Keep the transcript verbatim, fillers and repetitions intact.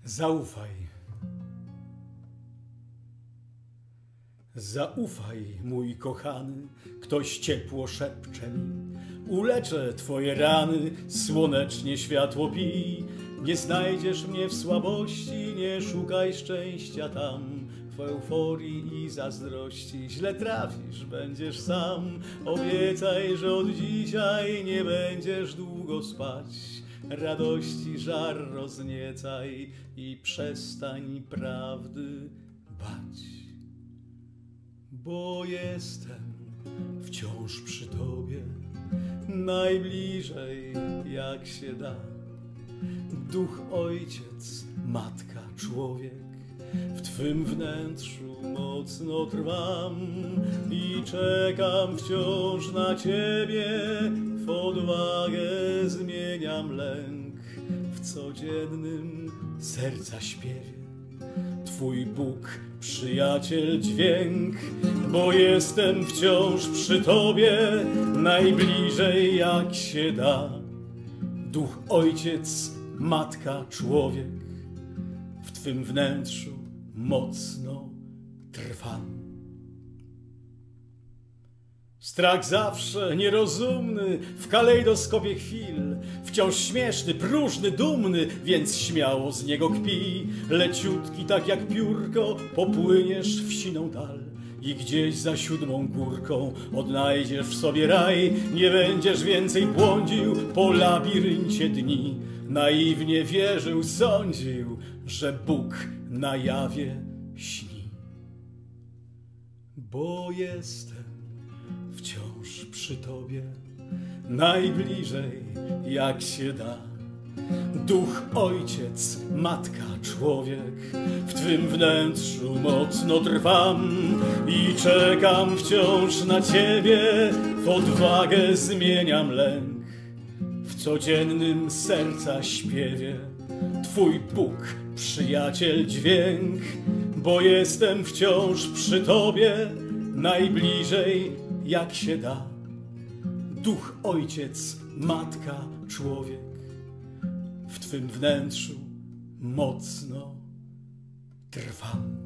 Zaufaj. Zaufaj, mój kochany, ktoś ciepło szepcze mi. Uleczę twoje rany, słonecznie światło pij. Nie znajdziesz mnie w słabości, nie szukaj szczęścia tam. W euforii i zazdrości źle trafisz, będziesz sam. Obiecaj, że od dzisiaj nie będziesz długo spać. Radości żar rozniecaj i przestań prawdy bać. Bo jestem wciąż przy tobie, najbliżej jak się da. Duch, ojciec, matka, człowiek, w twym wnętrzu mocno trwam i czekam wciąż na ciebie. W odwagę zmieniam lęk w codziennym serca śpiewie. Twój Bóg, przyjaciel, dźwięk, bo jestem wciąż przy tobie, najbliżej jak się da. Duch, ojciec, matka, człowiek, w twym wnętrzu mocno trwam. Strach zawsze nierozumny w kalejdoskopie chwil, wciąż śmieszny, próżny, dumny, więc śmiało z niego kpij. Leciutki tak jak piórko popłyniesz w siną dal i gdzieś za siódmą górką odnajdziesz w sobie raj. Nie będziesz więcej błądził po labiryncie dni. Naiwnie wierzył, sądził, że Bóg na jawie śni. Bo jestem wciąż przy tobie, najbliżej jak się da. Duch, ojciec, matka, człowiek, w twym wnętrzu mocno trwam i czekam wciąż na ciebie. W odwagę zmieniam lęk w codziennym serca śpiewie. Twój Bóg, przyjaciel, dźwięk, bo jestem wciąż przy tobie, najbliżej jak się da. Duch, ojciec, matka, człowiek, w twym wnętrzu mocno trwam.